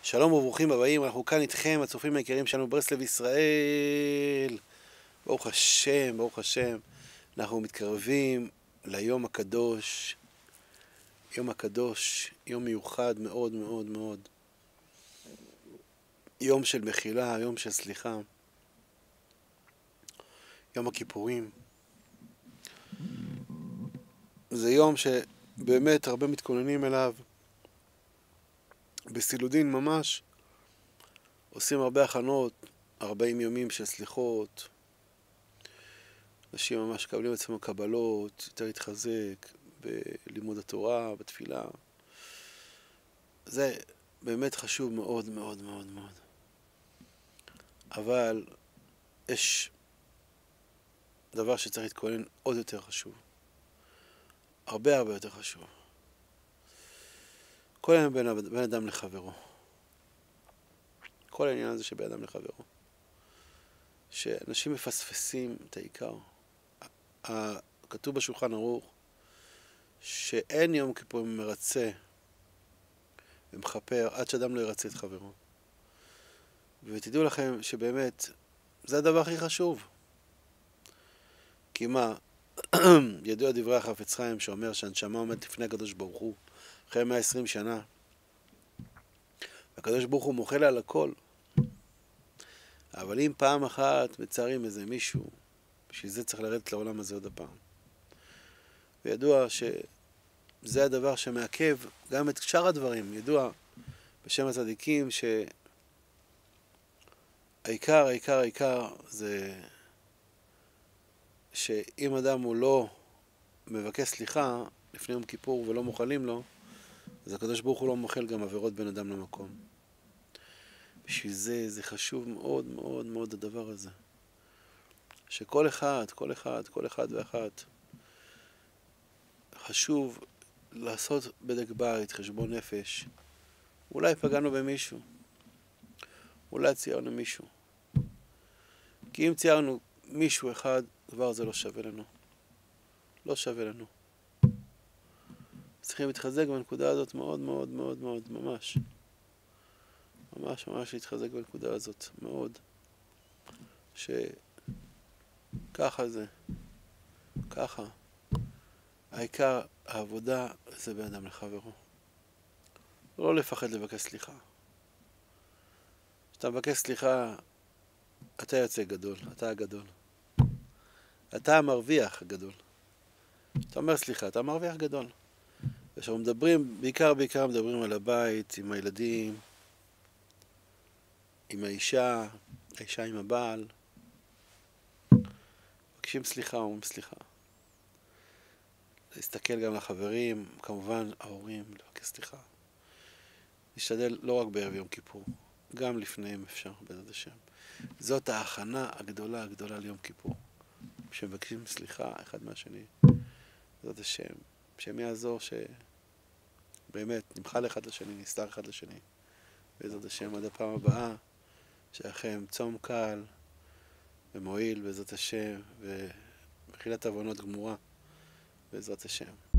שלום וברוכים הבאים, אנחנו כאן איתכם, הצופים היקרים שלנו ברסלב ישראל. ברוך השם, ברוך השם. אנחנו מתקרבים ליום הקדוש. יום הקדוש, יום מיוחד מאוד מאוד מאוד. יום של מחילה, יום של סליחה. יום הכיפורים. זה יום שבאמת הרבה מתכוננים אליו. בסילודין ממש. עושים הרבה הכנות, 40 ימים של סליחות. אנשים ממש קבלים עצמם קבלות, יותר להתחזק בלימוד התורה, בתפילה. זה באמת חשוב מאוד מאוד מאוד מאוד. אבל יש דבר שצריך להתכונן עוד יותר חשוב. הרבה הרבה יותר חשוב. כל העניין בין אדם לחברו. כל העניין הזה שבין אדם לחברו. שאנשים מפספסים את העיקר. כתוב בשולחן ערוך שאין יום כיפורים מרצה ומכפר עד שאדם לא ירצה את חברו. ותדעו לכם שבאמת זה הדבר הכי חשוב. כי מה, ידוע דברי החפץ חיים שאומר שהנשמה עומדת לפני הקדוש ברוך הוא אחרי 120 שנה. הקדוש ברוך הוא מוחל על הכל. אבל אם פעם אחת מצערים איזה מישהו, בשביל זה צריך לרדת לעולם הזה עוד הפעם. וידוע שזה הדבר שמעכב גם את שאר הדברים. ידוע בשם הצדיקים העיקר זה שאם אדם הוא לא מבקש סליחה לפני יום כיפור ולא מוחלים לו, אז הקדוש ברוך הוא לא מוחל גם עבירות בין אדם למקום. בשביל זה חשוב מאוד מאוד מאוד הדבר הזה. שכל אחד ואחת חשוב לעשות בדק בית, חשבון נפש. אולי פגענו במישהו. אולי ציירנו מישהו. כי אם ציירנו מישהו אחד, כבר זה לא שווה לנו. לא שווה לנו. צריכים להתחזק בנקודה הזאת מאוד מאוד מאוד מאוד, ממש. ממש להתחזק בנקודה הזאת, מאוד. שככה זה. ככה. העיקר, העבודה זה בין אדם לחברו. לא לפחד לבקש סליחה. כשאתה מבקש סליחה, אתה יוצא גדול, אתה הגדול. אתה המרוויח הגדול. אתה אומר סליחה, אתה מרוויח גדול. כשאנחנו מדברים, בעיקר מדברים על הבית, עם הילדים, עם האישה עם הבעל. מבקשים סליחה, אומרים סליחה. להסתכל גם לחברים, כמובן ההורים, לבקש סליחה. להשתדל לא רק בערב יום כיפור, גם לפניהם אפשר, בעזרת השם. זאת ההכנה הגדולה ליום כיפור. שמבקשים סליחה אחד מהשני. בעזרת השם. שהם יעזור שבאמת נמחל אחד לשני, נסתר אחד לשני. בעזרת השם עד הפעם הבאה. שלכם צום קל ומועיל בעזרת השם ומחילת עוונות גמורה בעזרת השם.